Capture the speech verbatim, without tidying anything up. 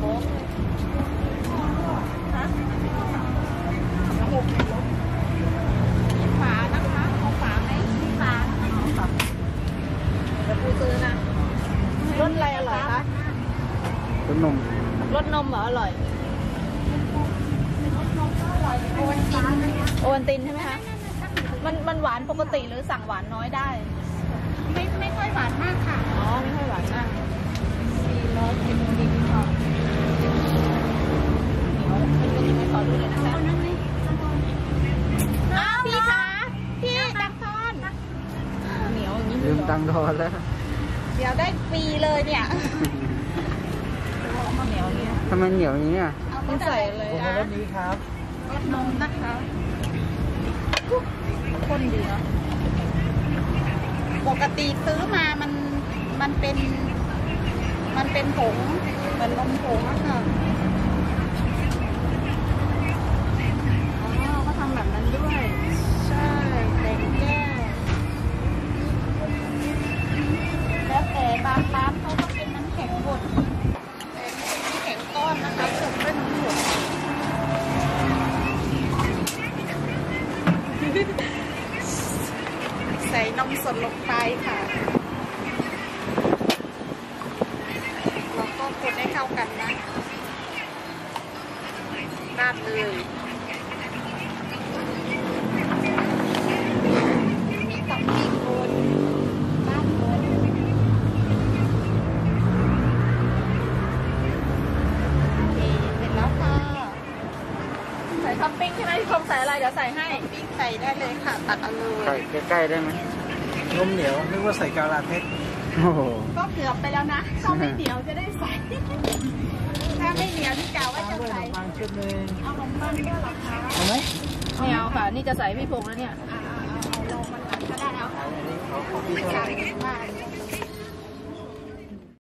ค้งฮะหกฝานะคะเอาฝาไหมฝาเดี๋ยวปูซื้อนะรสอะไรอร่อยคะรสนมรสนมเหรออร่อยโอวัลตินโอวัลตินใช่ไหมคะมันมันหวานปกติหรือสั่งหวานน้อยได้ไม่ไม่ค่อยหวานมากค่ะอ๋อไม่ค่อยหวานมากสี่ร้อยสิบมิลลิลิตรเหนียวมันเป็นยังไงขอดูเลยนะคะอ้าวพี่คะพี่ตังทอนเหนียวอย่างนี้ลืมตังทอนแล้วเดี๋ยวได้ฟรีเลยเนี่ยเหนียวเนี่ยทำไมเหนียวอย่างนี้อ่ะมันใส่เลยผมรสนี้ครับรสนมนะคะข้นดีเนาะปกติซื้อมามันมันเป็นมันเป็นผงเหมือนนมผงอะค่ะอ๋อเขาทำแบบนั้นด้วยใช่แต่งแก้วแล้วแต่บางร้านเขาก็เป็นน้ำแข็งบดแต่นี่เป็นน้ำแข็งก้อนนะคะผงด้วยน้ำผงใส่นมสดลงไปค่ะแล้วก็คนให้เข้ากันนะราดเลยมีท็อปปิ้งบนราดบนโอเคเสร็จแล้วค่ะใส่ท็อปปิ้งใช่ไหมพี่พงษ์ใส่อะไรเดี๋ยวใส่ให้ปิ้งใส่ได้เลยค่ะตัดเอาเลยใส่ใกล้ๆได้ไหมนมเหนียวนึกว่าใส่กาลาเทสก็เกือบไปแล้วนะถ้าไม่เหนียวจะได้ใส่ถ้าไม่เหนียวที่กล่าวว่าจะใส่บางชุดนึงเอาขนมปังด้วยหรอคะเอาไหมไม่เอาค่ะนี่จะใส่พี่พงษ์แล้วเนี่ยเอาลงมันก็ได้เอาไม่ใส่มาก